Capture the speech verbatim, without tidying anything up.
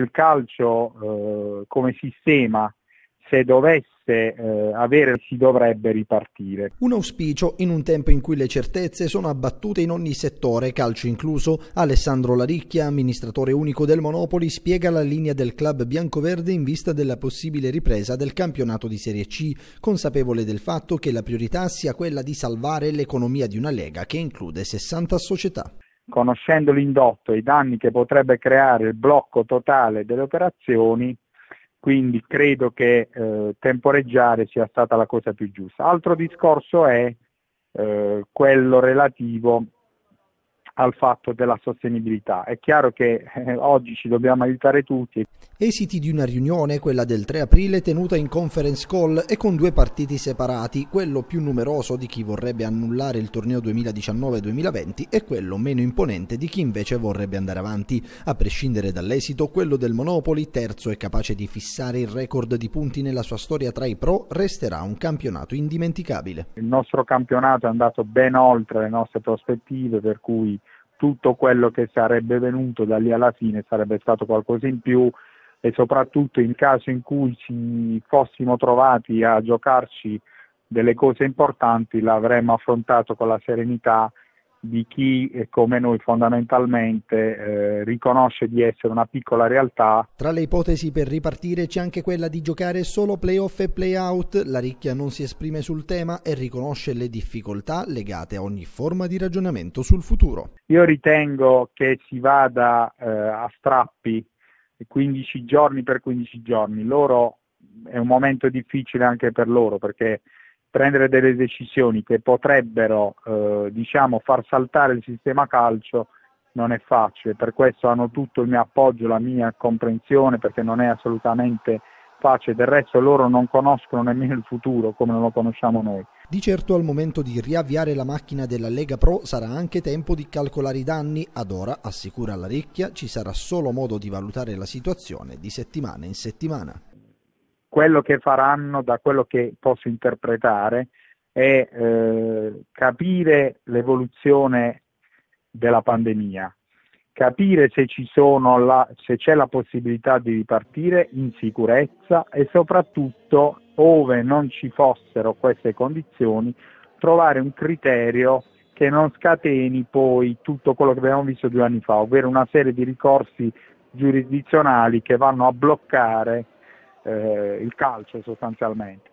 Il calcio eh, come sistema, se dovesse eh, avere, si dovrebbe ripartire. Un auspicio in un tempo in cui le certezze sono abbattute in ogni settore, calcio incluso. Alessandro Laricchia, amministratore unico del Monopoli, spiega la linea del club biancoverde in vista della possibile ripresa del campionato di Serie C, consapevole del fatto che la priorità sia quella di salvare l'economia di una lega che include sessanta società. Conoscendo l'indotto e i danni che potrebbe creare il blocco totale delle operazioni, quindi credo che eh, temporeggiare sia stata la cosa più giusta. Altro discorso è eh, quello relativo al fatto della sostenibilità. È chiaro che eh, oggi ci dobbiamo aiutare tutti. Esiti di una riunione, quella del tre aprile, tenuta in conference call e con due partiti separati, quello più numeroso di chi vorrebbe annullare il torneo duemiladiciannove duemilaventi e quello meno imponente di chi invece vorrebbe andare avanti. A prescindere dall'esito, quello del Monopoli, terzo e capace di fissare il record di punti nella sua storia tra i pro, resterà un campionato indimenticabile. Il nostro campionato è andato ben oltre le nostre prospettive, per cui tutto quello che sarebbe venuto da lì alla fine sarebbe stato qualcosa in più, e soprattutto in caso in cui ci fossimo trovati a giocarci delle cose importanti l'avremmo affrontato con la serenità di chi eh, come noi fondamentalmente eh, riconosce di essere una piccola realtà. Tra le ipotesi per ripartire c'è anche quella di giocare solo play-off e play-out. Laricchia non si esprime sul tema e riconosce le difficoltà legate a ogni forma di ragionamento sul futuro. Io ritengo che si vada eh, a strappi, quindici giorni per quindici giorni. Loro è un momento difficile anche per loro, perché prendere delle decisioni che potrebbero eh, diciamo far saltare il sistema calcio non è facile. Per questo hanno tutto il mio appoggio, la mia comprensione, perché non è assolutamente facile. Del resto loro non conoscono nemmeno il futuro come non lo conosciamo noi. Di certo al momento di riavviare la macchina della Lega Pro sarà anche tempo di calcolare i danni. Ad ora, assicura Laricchia, ci sarà solo modo di valutare la situazione di settimana in settimana. Quello che faranno, da quello che posso interpretare, è eh, capire l'evoluzione della pandemia, capire se ci sono la, se c'è la possibilità di ripartire in sicurezza e soprattutto, ove non ci fossero queste condizioni, trovare un criterio che non scateni poi tutto quello che abbiamo visto due anni fa, ovvero una serie di ricorsi giurisdizionali che vanno a bloccare eh, il calcio sostanzialmente.